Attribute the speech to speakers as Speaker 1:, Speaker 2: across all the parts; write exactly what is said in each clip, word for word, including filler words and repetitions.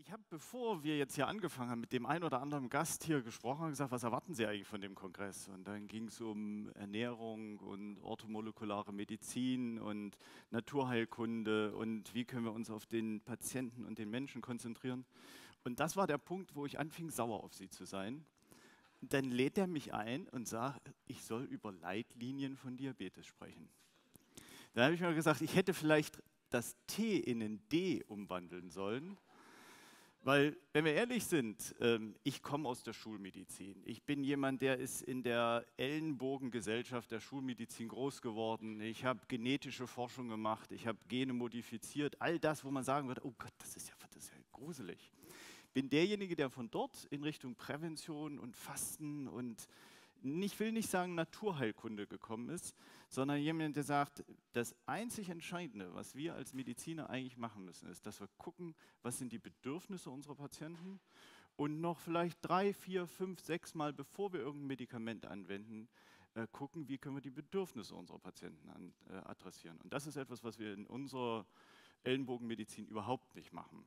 Speaker 1: Ich habe, bevor wir jetzt hier angefangen haben, mit dem einen oder anderen Gast hier gesprochen und gesagt, was erwarten Sie eigentlich von dem Kongress? Und dann ging es um Ernährung und orthomolekulare Medizin und Naturheilkunde und wie können wir uns auf den Patienten und den Menschen konzentrieren. Und das war der Punkt, wo ich anfing, sauer auf Sie zu sein. Und dann lädt er mich ein und sagt, ich soll über Leitlinien von Diabetes sprechen. Dann habe ich mir gesagt, ich hätte vielleicht das T in ein D umwandeln sollen. Weil, wenn wir ehrlich sind, ich komme aus der Schulmedizin. Ich bin jemand, der ist in der Ellenbogengesellschaft der Schulmedizin groß geworden. Ich habe genetische Forschung gemacht, ich habe Gene modifiziert. All das, wo man sagen würde, oh Gott, das ist ja, das ist ja gruselig. Ich bin derjenige, der von dort in Richtung Prävention und Fasten und, ich will nicht sagen Naturheilkunde gekommen ist, sondern jemand, der sagt, das einzig Entscheidende, was wir als Mediziner eigentlich machen müssen, ist, dass wir gucken, was sind die Bedürfnisse unserer Patienten und noch vielleicht drei, vier, fünf, sechs Mal, bevor wir irgendein Medikament anwenden, äh, gucken, wie können wir die Bedürfnisse unserer Patienten an, äh, adressieren. Und das ist etwas, was wir in unserer Ellenbogenmedizin überhaupt nicht machen.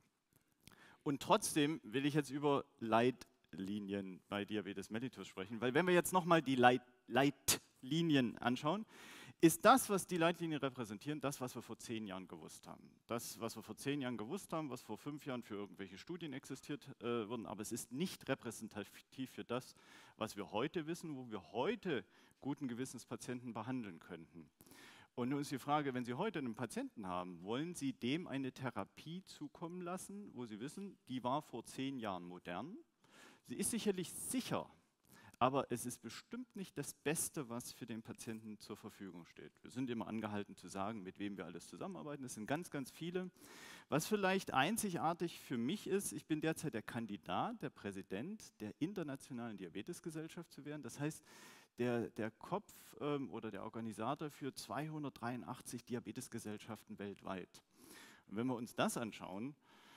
Speaker 1: Und trotzdem will ich jetzt über Leitlinien bei Diabetes mellitus sprechen, weil wenn wir jetzt nochmal die Leit Leitlinien anschauen, ist das, was die Leitlinien repräsentieren, das, was wir vor zehn Jahren gewusst haben. Das, was wir vor zehn Jahren gewusst haben, was vor fünf Jahren für irgendwelche Studien existiert äh, wurden, aber es ist nicht repräsentativ für das, was wir heute wissen, wo wir heute guten Gewissens Patienten behandeln könnten. Und nun ist die Frage, wenn Sie heute einen Patienten haben, wollen Sie dem eine Therapie zukommen lassen, wo Sie wissen, die war vor zehn Jahren modern. Sie ist sicherlich sicher, aber es ist bestimmt nicht das Beste, was für den Patienten zur Verfügung steht. Wir sind immer angehalten zu sagen, mit wem wir alles zusammenarbeiten. Es sind ganz, ganz viele. Was vielleicht einzigartig für mich ist, ich bin derzeit der Kandidat, der Präsident der Internationalen Diabetesgesellschaft zu werden. Das heißt, der, der Kopf ähm, oder der Organisator für zweihundertdreiundachtzig Diabetesgesellschaften weltweit. Und wenn wir uns das anschauen,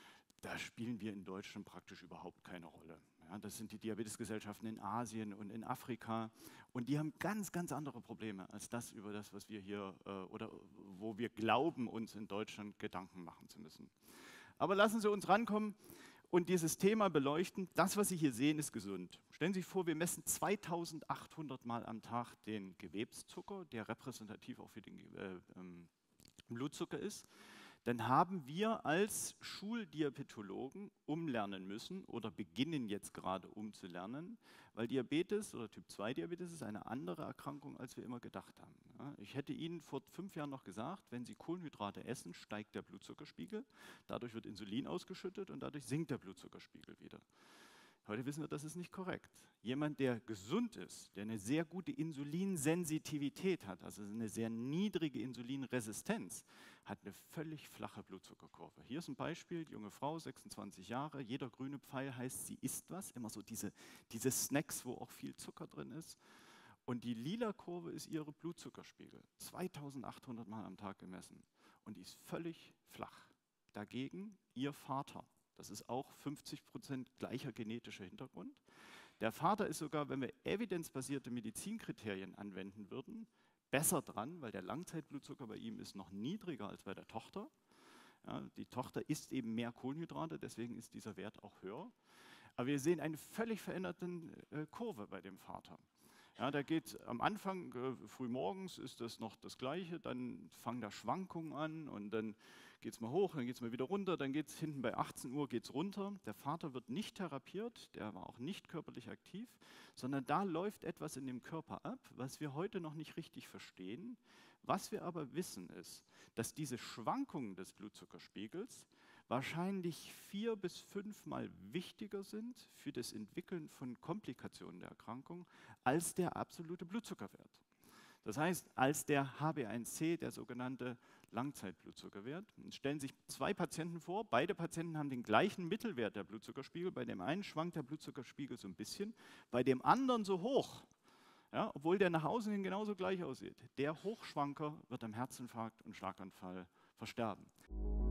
Speaker 1: da spielen wir in Deutschland praktisch überhaupt keine Rolle. Ja, das sind die Diabetesgesellschaften in Asien und in Afrika und die haben ganz, ganz andere Probleme als das, über das, was wir hier äh, oder wo wir glauben, uns in Deutschland Gedanken machen zu müssen. Aber lassen Sie uns rankommen und dieses Thema beleuchten. Das, was Sie hier sehen, ist gesund. Stellen Sie sich vor, wir messen zweitausendachthundert Mal am Tag den Gewebszucker, der repräsentativ auch für den äh, ähm, Blutzucker ist. Dann haben wir als Schuldiabetologen umlernen müssen oder beginnen jetzt gerade umzulernen, weil Diabetes oder Typ zwei Diabetes ist eine andere Erkrankung, als wir immer gedacht haben. Ja, ich hätte Ihnen vor fünf Jahren noch gesagt, wenn Sie Kohlenhydrate essen, steigt der Blutzuckerspiegel, dadurch wird Insulin ausgeschüttet und dadurch sinkt der Blutzuckerspiegel wieder. Heute wissen wir, das ist nicht korrekt. Jemand, der gesund ist, der eine sehr gute Insulinsensitivität hat, also eine sehr niedrige Insulinresistenz, hat eine völlig flache Blutzuckerkurve. Hier ist ein Beispiel, die junge Frau, sechsundzwanzig Jahre, jeder grüne Pfeil heißt, sie isst was, immer so diese, diese Snacks, wo auch viel Zucker drin ist. Und die lila Kurve ist ihre Blutzuckerspiegel, zweitausendachthundert Mal am Tag gemessen. Und die ist völlig flach. Dagegen ihr Vater. Das ist auch fünfzig Prozent gleicher genetischer Hintergrund. Der Vater ist sogar, wenn wir evidenzbasierte Medizinkriterien anwenden würden, besser dran, weil der Langzeitblutzucker bei ihm ist noch niedriger als bei der Tochter. Ja, die Tochter isst eben mehr Kohlenhydrate, deswegen ist dieser Wert auch höher. Aber wir sehen eine völlig veränderte äh, Kurve bei dem Vater. Ja, da geht am Anfang, äh, früh morgens ist das noch das Gleiche, dann fangen da Schwankungen an und dann geht es mal hoch, dann geht es mal wieder runter, dann geht es hinten bei achtzehn Uhr geht's runter. Der Vater wird nicht therapiert, der war auch nicht körperlich aktiv, sondern da läuft etwas in dem Körper ab, was wir heute noch nicht richtig verstehen. Was wir aber wissen ist, dass diese Schwankungen des Blutzuckerspiegels wahrscheinlich vier bis fünfmal wichtiger sind für das Entwickeln von Komplikationen der Erkrankung als der absolute Blutzuckerwert. Das heißt, als der H b A eins C, der sogenannte Langzeitblutzuckerwert. Jetzt stellen Sie sich zwei Patienten vor, beide Patienten haben den gleichen Mittelwert der Blutzuckerspiegel. Bei dem einen schwankt der Blutzuckerspiegel so ein bisschen, bei dem anderen so hoch, ja, obwohl der nach außen hin genauso gleich aussieht. Der Hochschwanker wird am Herzinfarkt und Schlaganfall versterben.